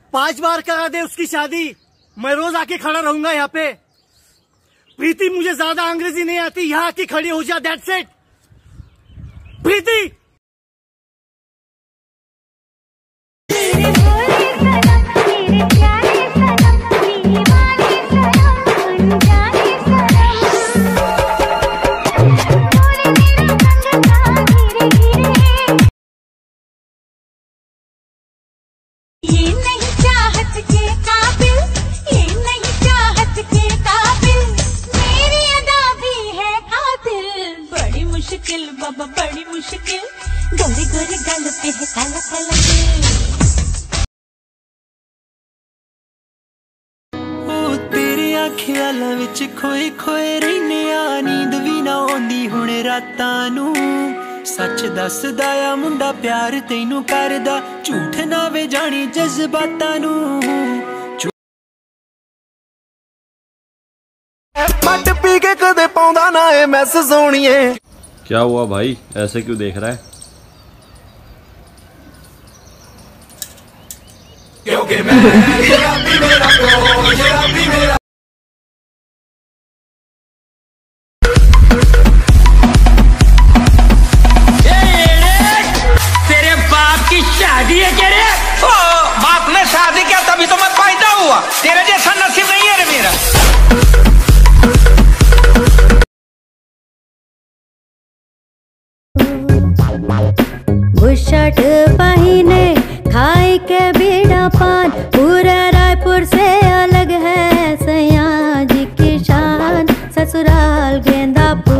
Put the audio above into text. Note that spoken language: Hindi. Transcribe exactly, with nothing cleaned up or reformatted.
पांच बार करा दे उसकी शादी, मैं रोज आके खड़ा रहूंगा यहाँ पे। प्रीति मुझे ज्यादा अंग्रेजी नहीं आती, यहाँ आके खड़ी हो जा, दैट्स इट। प्रीति बाबा बड़ी मुश्किल, गोरे गोरे गल पे है काला काला दिल। ओ तेरे ख्यालां विच खोए खोए रहने आ, नींद भी ना आउंदी हुण रातां नूं। सच दसदा आ मुंडा प्यार तैनूं करदा, झूठ ना वे जानी जज्बातां नूं। मट पी के कदे पाउंदा ना ए मैस सोणीए। क्या हुआ भाई, ऐसे क्यों देख रहा है? क्योंकि मैं तेरा भी मेरा को, तेरा भी मेरा। तेरे बाप की शादी है क्या रे? ओ, बाप ने शादी किया तभी तो मैं पैदा हुआ, तेरे जैसा नसीब नहीं है रे मेरा। बुशर्ट पहिने खाई के बीड़ा पान, पूरा रायपुर से अलग है सयाजी की शान। ससुराल गेंदा